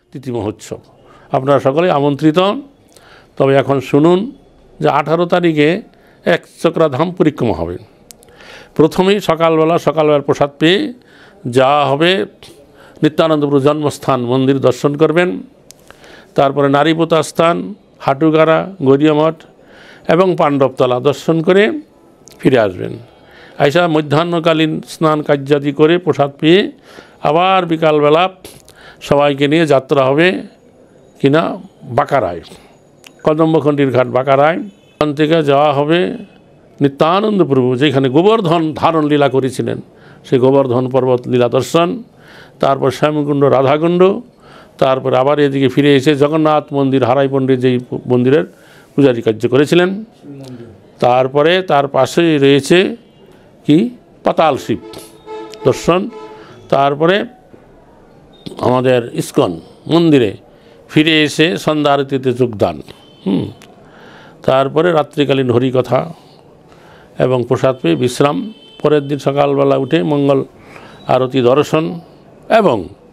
তিথি মহোৎসব। আপনারা সকলেই আমন্ত্রিত। তবে এখন শুনুন যে 18 তারিখে একচক্রা ধাম পরিক্রমা হবে। প্রথমেই সকালবেলার প্রসাদ পেয়ে যাওয়া হবে নিত্যানন্দপুর জন্মস্থান মন্দির দর্শন করবেন। তারপরে নারীপোতা স্থান, হাটুগাড়া, গড়িয়ামঠ এবং পাণ্ডবতলা দর্শন করে ফিরে আসবেন। আইসা মধ্যাহ্নকালীন স্নান কার্যাদি করে প্রসাদ পেয়ে আবার বিকালবেলা সবাইকে নিয়ে যাত্রা হবে কিনা বাঁকারায়, কদম্বখণ্ডির ঘাট বাঁকারায়। ওখান থেকে যাওয়া হবে নিত্যানন্দ প্রভু যেখানে গোবর্ধন ধারণ লীলা করেছিলেন সেই গোবর্ধন পর্বত লীলা দর্শন, তারপর শ্যামকুণ্ড, রাধাকুণ্ড, তারপরে আবার এদিকে ফিরে এসে জগন্নাথ মন্দির, হারাই পণ্ডিত যেই মন্দিরের পূজারি কার্য করেছিলেন, তারপরে তার পাশেই রয়েছে কি পাতাল শিব দর্শন, তারপরে আমাদের ইসকন মন্দিরে ফিরে এসে সন্ধ্যা আরতিতে যোগদান, তারপরে রাত্রিকালীন হরিকথা এবং প্রসাদ পেয়ে বিশ্রাম। পরের দিন সকালবেলা উঠে মঙ্গল আরতি দর্শন এবং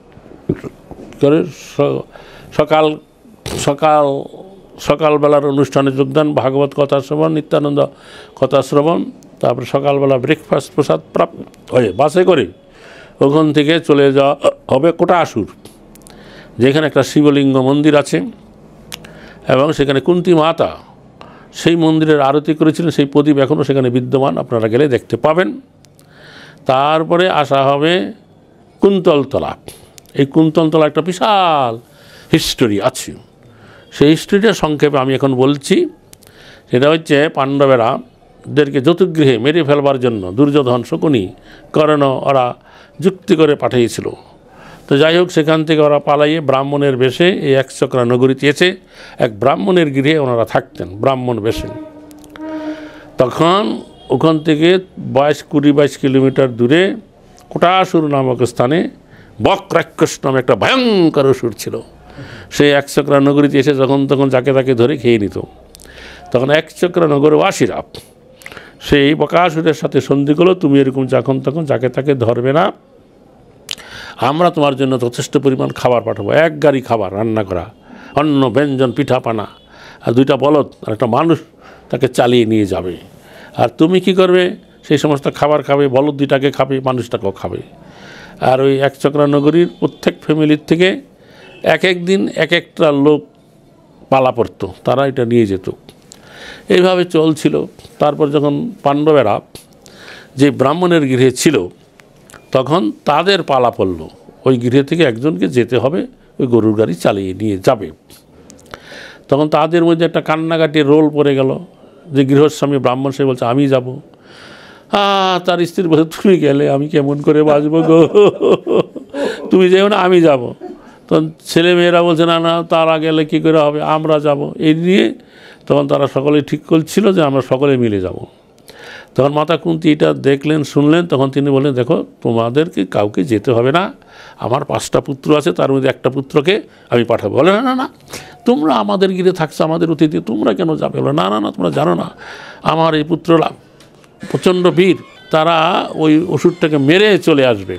সকালবেলার অনুষ্ঠানে যোগদান, ভাগবত কথা শ্রবণ, নিত্যানন্দ কথা শ্রবণ, তারপরে সকালবেলা ব্রেকফাস্ট প্রসাদ প্রাপ্ত হয়ে বাসে করে ওখান থেকে চলে যাওয়া হবে কোটাসুর, যেখানে একটা শিবলিঙ্গ মন্দির আছে এবং সেখানে কুন্তী মাতা সেই মন্দিরের আরতি করেছিলেন, সেই প্রদীপ এখনও সেখানে বিদ্যমান, আপনারা গেলে দেখতে পাবেন। তারপরে আসা হবে কুন্তলতলা। এই কুন্তলতলা একটা বিশাল হিস্টোরি আছে, সেই হিস্টোরিটা সংক্ষেপে আমি এখন বলছি। সেটা হচ্ছে পাণ্ডবেরাদেরকে যতুগৃহে মেরে ফেলবার জন্য দুর্যোধন, শকুনি, কর্ণ ওরা যুক্তি করে পাঠিয়েছিল। তো যাই হোক, সেখান থেকে ওরা পালাইয়ে ব্রাহ্মণের বেশে এই একচক্রা নগরীতে এসে এক ব্রাহ্মণের গৃহে ওনারা থাকতেন, ব্রাহ্মণ বেশে। তখন ওখান থেকে 20-22 কিলোমিটার দূরে কোটাসুর নামক স্থানে বক রাক্ষস নামে একটা ভয়ঙ্কর অসুর ছিল। সেই একচক্রা নগরীতে এসে যখন তখন যাকে তাকে ধরে খেয়ে নিত। তখন একচক্রা নগরবাসীরা সেই বকাসুরের সাথে সন্ধি করলো, তুমি এরকম যখন তখন যাকে তাকে ধরবে না, আমরা তোমার জন্য যথেষ্ট পরিমাণ খাবার পাঠাবো। 1 গাড়ি খাবার রান্না করা, অন্ন ব্যঞ্জন, পিঠাপানা, আর 2টা বলদ আর একটা মানুষ তাকে চালিয়ে নিয়ে যাবে। আর তুমি কি করবে? সেই সমস্ত খাবার খাবে, বলদ 2টাকে খাবে, মানুষটাকেও খাবে। আর ওই একচক্রা নগরীর প্রত্যেক ফ্যামিলির থেকে এক দিন এক একটা লোক পালা পড়তো, তারা এটা নিয়ে যেত। এইভাবে চলছিল। তারপর যখন পাণ্ডবেরা যে ব্রাহ্মণের গৃহে ছিল তখন তাদের পালা পড়ল, ওই গৃহে থেকে একজনকে যেতে হবে, ওই গরুর গাড়ি চালিয়ে নিয়ে যাবে। তখন তাদের মধ্যে একটা কান্নাকাটির রোল পড়ে গেল, যে গৃহস্বামী ব্রাহ্মণ সে বলছে আমি যাব। তার স্ত্রী বলছে তুমি গেলে আমি কেমন করে বাঁচবো গো, তুমি যেও না, আমি যাব। তখন ছেলেমেয়েরা বলছে না না, তারা গেলে কী করে হবে, আমরা যাব। এই নিয়ে তখন তারা সকলে ঠিক করছিল যে আমরা সকলে মিলে যাব। তখন মাতা কুন্তী এটা দেখলেন, শুনলেন, তখন তিনি বললেন দেখো তোমাদেরকে কাউকে যেতে হবে না, আমার 5টা পুত্র আছে, তার মধ্যে একটা পুত্রকে আমি পাঠাবো। বলে না না না, তোমরা আমাদের গিরে থাকছো, আমাদের অতিথি, তোমরা কেন যাবে? বলে না না না, তোমরা জানো না আমার এই পুত্ররা প্রচণ্ড বীর, তারা ওই অসুরটাকে মেরে চলে আসবে।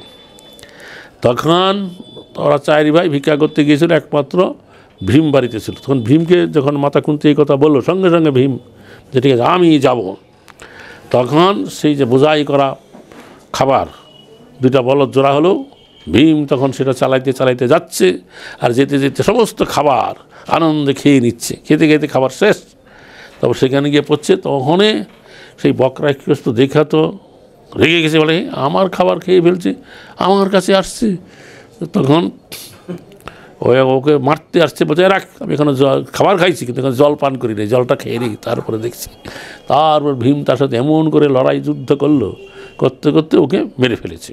তখন ওরা 4 ভাই ভিক্ষা করতে গিয়েছিল, একমাত্র ভীম বাড়িতে ছিল। তখন ভীমকে যখন মাতা কুন্তী এই কথা বললো, সঙ্গে সঙ্গে ভীম যে ঠিক আছে আমি যাব। তখন সেই যে বোঝাই করা খাবার 2টা বলদ জোড়া হলো, ভীম তখন সেটা চালাইতে চালাইতে যাচ্ছে, আর যেতে যেতে সমস্ত খাবার আনন্দে খেয়ে নিচ্ছে। খেতে খেতে খাবার শেষ, তারপর সেখানে গিয়ে পড়ছে। তখনই সেই বকরাক্ষস তো দেখা তো রেগে গেছে, বলে আমার খাবার খেয়ে ফেলছে, আমার কাছে আসছে। তখন ওকে মারতে আসছে, বলছে রাখ, আমি এখানে খাবার খাইছি কিন্তু এখানে জল পান করি নাই, জলটা খেয়ে নিই, তারপরে দেখছি। তারপর ভীম তার সাথে এমন করে লড়াই যুদ্ধ করলো, করতে করতে ওকে মেরে ফেলেছে।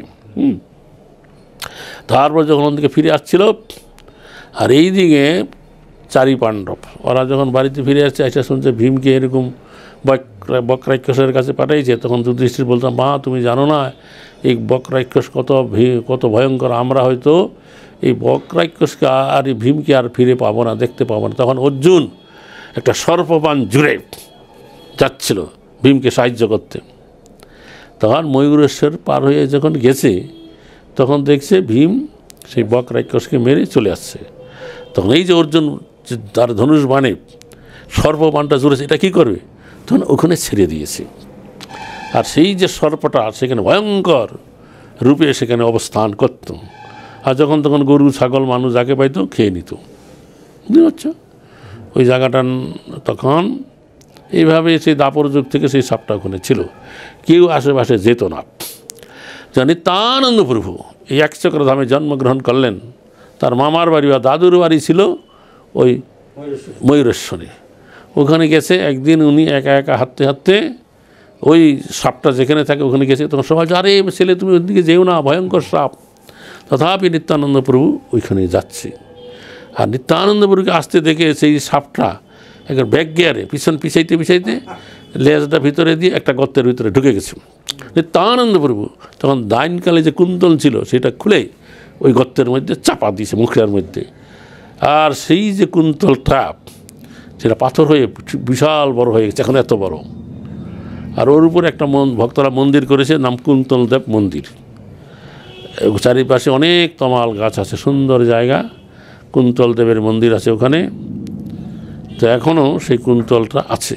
তারপর যখন ওদিকে ফিরে আসছিল, আর এই দিকে 4 পাণ্ডব ওরা যখন বাড়িতে ফিরে আসছে, এসে শুনছে ভীমকে এরকম বকরাক্ষসের কাছে পাঠাইছে। তখন যুধিষ্ঠির বলতাম, মা তুমি জানো না এই বকরাক্ষস কত ভয়ঙ্কর, আমরা হয়তো এই বকরাক্ষসকে আর এই ভীমকে আর ফিরে পাবো না, দেখতে পাবো না। তখন অর্জুন একটা সর্পবাণ জুড়ে যাচ্ছিল ভীমকে সাহায্য করতে। তখন ময়ূরেশ্বর পার হয়ে যখন গেছে, তখন দেখছে ভীম সেই বকরাক্ষসকে মেরে চলে আসছে। তখন এই যে অর্জুন তার ধনুষ বাণে সর্পবাণটা জুড়েছে, এটা কী করবে? তখন ওখানে ছেড়ে দিয়েছে। আর সেই যে সর্পটা সেখানে ভয়ঙ্কর রূপে সেখানে অবস্থান করত, আর যখন তখন গরু ছাগল মানুষ যাকে পাইতো খেয়ে নিত। বুঝতে পারছ? ওই জায়গাটা তখন এইভাবে সেই দাপর যুগ থেকে সেই সাপটা ওখানে ছিল, কেউ আশেপাশে যেত না। নিত্যানন্দ প্রভু এই একচক্র ধামে জন্মগ্রহণ করলেন। তার মামার বাড়ি বা দাদুর বাড়ি ছিল ওই ময়ূরেশ্বরে। ওখানে গেছে একদিন উনি একা একা হাঁটতে হাঁটতে ওই সাপটা যেখানে থাকে ওখানে গেছে। তখন সবাই আরে ছেলে তুমি ওইদিকে যেও না, ভয়ঙ্কর সাপ। তথাপি নিত্যানন্দ প্রভু ওইখানে যাচ্ছে। আর নিত্যানন্দ প্রভুকে আসতে দেখে সেই সাপটা একবার ব্যাক গিয়ারে পিছন পিছাইতে পিছাইতে লেজটা ভিতরে দিয়ে একটা গর্তের ভিতরে ঢুকে গেছে। নিত্যানন্দ প্রভু তখন ডাইনকালে যে কুন্তল ছিল সেটা খুলে ওই গর্তের মধ্যে চাপা দিয়েছে মুখের মধ্যে। আর সেই যে কুন্তলটা সেটা পাথর হয়ে বিশাল বড় হয়ে গেছে, এখন এত বড়। আর ওর উপরে একটা ভক্তরা মন্দির করেছে, নাম কুন্তলদেব মন্দির। চারিপাশে অনেক তমাল গাছ আছে, সুন্দর জায়গা, কুন্তল দেবের মন্দির আছে ওখানে। তো এখনও সেই কুন্তলটা আছে।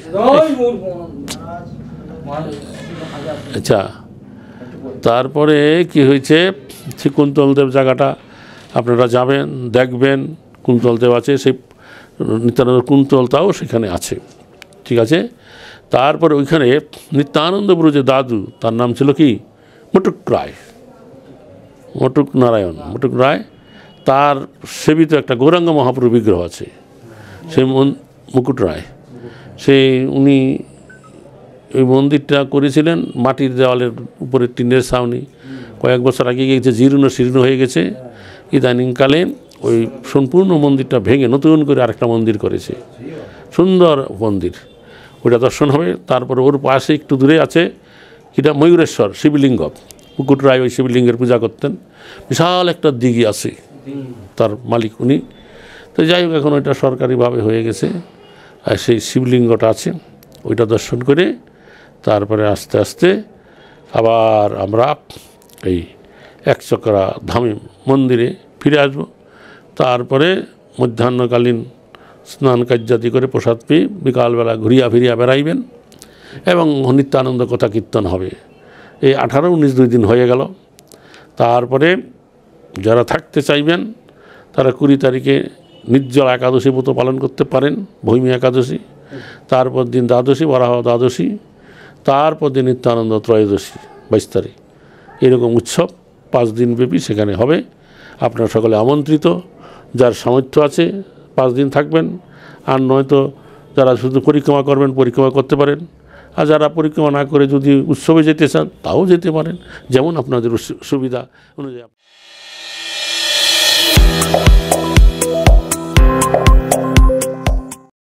আচ্ছা, তারপরে কি হয়েছে, সেই কুন্তলদেব জায়গাটা আপনারা যাবেন, দেখবেন, কুন্তলদেব আছে, সেই নিত্যানন্দ কুন্তলটাও সেখানে আছে। ঠিক আছে। তারপরে ওইখানে নিত্যানন্দ প্রভু যে দাদু, তার নাম ছিল কি মুটুক রায়, মুটুক নারায়ণ মুটুক রায়। তার সেবিত একটা গৌরাঙ্গ মহাপ্রভু বিগ্রহ আছে, সেই মুকুট রায়। সেই উনি ওই মন্দিরটা করেছিলেন মাটির দেওয়ালের উপরে টিনের ছাউনি। কয়েক বছর আগে গিয়েছে, জীর্ণ শীর্ণ হয়ে গেছে। ইদানিংকালে ওই সম্পূর্ণ মন্দিরটা ভেঙে নতুন করে আরেকটা মন্দির করেছে, সুন্দর মন্দির, ওইটা দর্শন হবে। তারপরে ওর পাশে একটু দূরে আছে এটা ময়ূরেশ্বর শিবলিঙ্গ। মুকুট রায় ওই শিবলিঙ্গের পূজা করতেন। বিশাল একটা দিঘি আছে, তার মালিক উনি। তো যাই হোক, এখন ওইটা সরকারিভাবে হয়ে গেছে। আর সেই শিবলিঙ্গটা আছে, ওইটা দর্শন করে তারপরে আস্তে আস্তে আবার আমরা এই একচক্রা ধামে মন্দিরে ফিরে আসব। তারপরে মধ্যাহ্নকালীন স্নান কার্যাদি করে প্রসাদ পেয়ে বিকালবেলা ঘুরিয়া ফিরিয়া বেড়াইবেন এবং নিত্যানন্দ কথা কীর্তন হবে। এই 18-19 2 দিন হয়ে গেল। তারপরে যারা থাকতে চাইবেন তারা 20 তারিখে নির্জলা একাদশী ব্রত পালন করতে পারেন, ভৌমি একাদশী। তারপর দিন দ্বাদশী, বরাহ দ্বাদশী। তারপর দিন নিত্যানন্দ ত্রয়োদশী 22 তারিখ। এরকম উৎসব 5 দিন ব্যাপী সেখানে হবে। আপনারা সকলে আমন্ত্রিত। যার সামর্থ্য আছে 5 দিন থাকবেন, আর নয়তো যারা শুধু পরিক্রমা করবেন পরিক্রমা করতে পারেন। আর যারা পরিক্রমা না করে যদি উৎসবে যেতে চান তাও যেতে পারেন, যেমন আপনাদের সুবিধা অনুযায়ী।